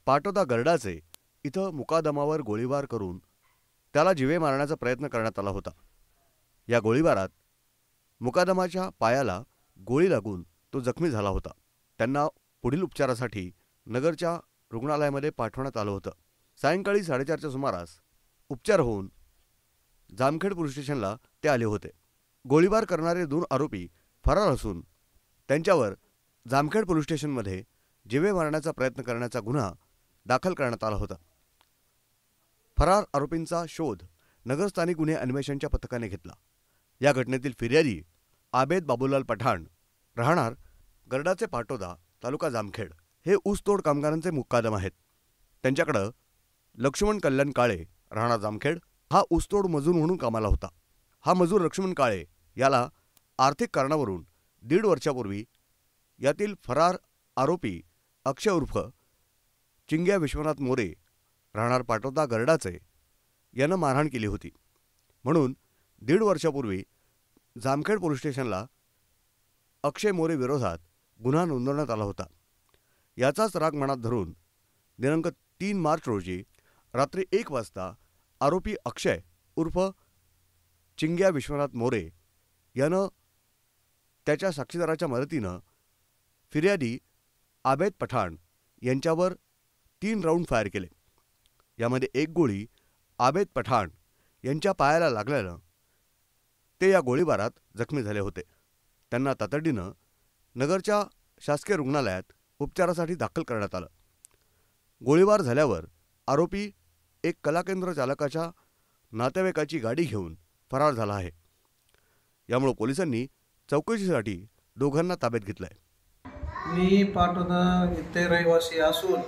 पाटोदा गरडाचे इथं मुकादमावर गोळीबार करून त्याला जीवे मारण्याचा प्रयत्न करण्यात आला होता। या गोळीबारात मुकादमाच्या पायाला गोळी लागून तो जखमी झाला होता। त्यांना पुढील उपचारासाठी नगरच्या रुग्णालयामध्ये पाठवण्यात आलं होतं। सायंकाळी 4:30च्या सुमारास उपचार होऊन जामखेड पोलीस स्टेशनला ते आले होते। गोळीबार करणारे 2 आरोपी फरार असून त्यांच्यावर जामखेड पोलीस स्टेशनमध्ये जीवे मारण्याचा प्रयत्न करण्याचा गुन्हा दाखल करण्यात आला होता। फरार आरोपींचा शोध नगर स्थानिक गुन्हे अन्वेषणच्या पथकाने घेतला। या घटनेतील फिर्यादी आबेद बाबूलाल पठाण राहणार गरडाचे पाटोदा तालुका जामखेड हे ऊसतोड कामगारांचे मुक्कादम आहेत। त्यांच्याकडे लक्ष्मण कल्याण काळे राहणार जामखेड हा ऊसतोड मजूर म्हणून कामाला होता। हा मजूर लक्ष्मण काळे याला आर्थिक कारणावरून 1.5 वर्षापूर्वी यातील फरार आरोपी अक्षय उर्फ चिंग्या विश्वनाथ मोरे राहणार पाटोदा गरडाचे यानं मारहाण केली होती। म्हणून 1.5 वर्षापूर्वी जामखेड पोलीस स्टेशनला अक्षय मोरे विरोधात गुन्हा नोंदवण्यात आला होता। याचाच राग मनात धरून दिनांक 3 मार्च रोजी रात्री 1 वाजता आरोपी अक्षय उर्फ चिंग्या विश्वनाथ मोरे यानं त्याच्या साक्षीदाराच्या मदतीनं फिर्यादी आबेद पठाण यांच्यावर 3 राऊंड फायर केले। यामध्ये 1 गोळी आबेद पठाण यांच्या पायाला लागल्यानं ते या गोळीबारात जखमी झाले होते। त्यांना तातडीनं नगरच्या शासकीय रुग्णालयात उपचारासाठी दाखल करण्यात आलं। गोळीबार झाल्यावर आरोपी एक कलाकेंद्र चालकाच्या नातेवाईकाची गाडी घेऊन फरार झाला आहे। यामुळे पोलिसांनी चौकशीसाठी दोघांना ताब्यात घेतलंय। मी पाटोदा इथे रहिवासी असून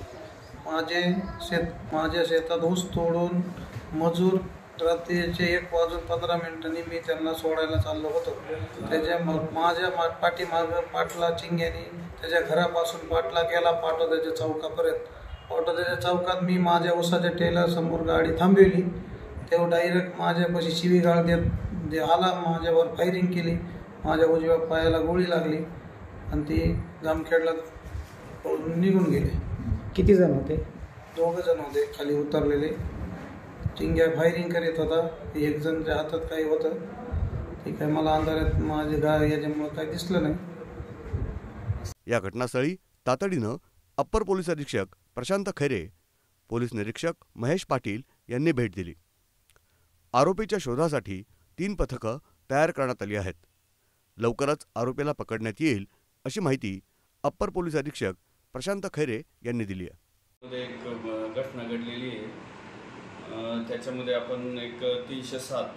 माझ्या शेतात ऊस तोडून मजूर रात्रीचे 1:15 मी त्यांना सोडायला चाललो होतो। माझ्या पाठीमागं पाटला चिंग्याने त्याच्या घरापासून पाटला केला पाटोद्याच्या चौकापर्यंत। पाटोद्याच्या चौकात मी माझ्या ऊसाच्या टेलर समोर गाडी थांबवली। तेव्हा डायरेक्ट माझ्यापाशी शिवीगाळ देत आला, माझ्यावर फायरिंग केली। माझ्या उजव्या पायाला गोळी लागली आणि ती जामखेडला निघून गेले। किती जण होते? 2 जण होते खाली उतरलेले। चिंग्या फायरिंग करीत होता, 1 जणच्या हातात काही होतं ते काय मला अंधारात माझे गाय याच्यामुळे काही दिसलं नाही। या घटनास्थळी तातडीनं अप्पर पोलीस अधीक्षक प्रशांत खैरे, पोलीस निरीक्षक महेश पाटील यांनी भेट दिली। आरोपीच्या शोधासाठी 3 पथकं तयार करण्यात आली आहेत। लवकरच आरोपीला पकडण्यात येईल अशी माहिती अप्पर पोलीस अधीक्षक प्रशांत खैरे यांनी दिली आहे। एक घटना घडलेली आहे, त्याच्यामध्ये आपण एक 307,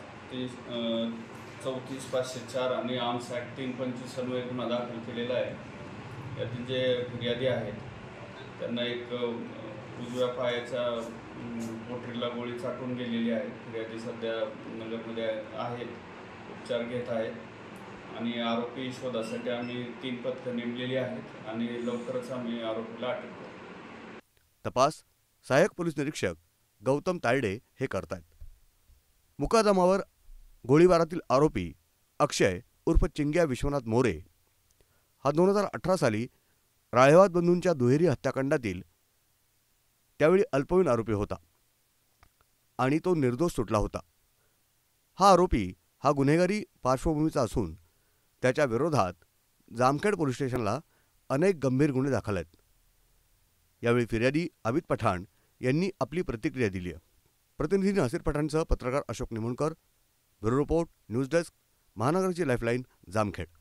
34,504 आणि आर्म्स ॲक्ट 325 अन्वये गुन्हा दाखल केलेला आहे। यातील जे फिर्यादी आहेत त्यांना एक उजव्या पायाच्या पोटरीला गोळी चाटून गेलेली आहे। फिर्यादी सध्या नगरमध्ये आहेत, उपचार घेत आहेत आणि आरोपी शोधासाठी आम्ही 3 पथकं नेमलेली आहेत आणि लवकरच आम्ही आरोपीला अटक करू। तपास सहाय्यक पोलीस निरीक्षक गौतम तायडे हे करतायत। मुकादमावर गोळीबारातील आरोपी अक्षय उर्फ चिंग्या विश्वनाथ मोरे हा 2018 साली राळेवाद बंधूंच्या दुहेरी हत्याकांडातील त्यावेळी अल्पवयीन आरोपी होता आणि तो निर्दोष सुटला होता। हा आरोपी हा गुन्हेगारी पार्श्वभूमीचा असून त्याच्या विरोधात जामखेड पोलीस स्टेशनला अनेक गंभीर गुन्हे दाखल आहेत। यावेळी फिर्यादी आबिद पठाण यांनी आपली प्रतिक्रिया दिली आहे। प्रतिनिधी नासिर पठाणसह पत्रकार Ashok Nimunkar, bureau report, news desk, महानगरची लाईफलाईन, जामखेड।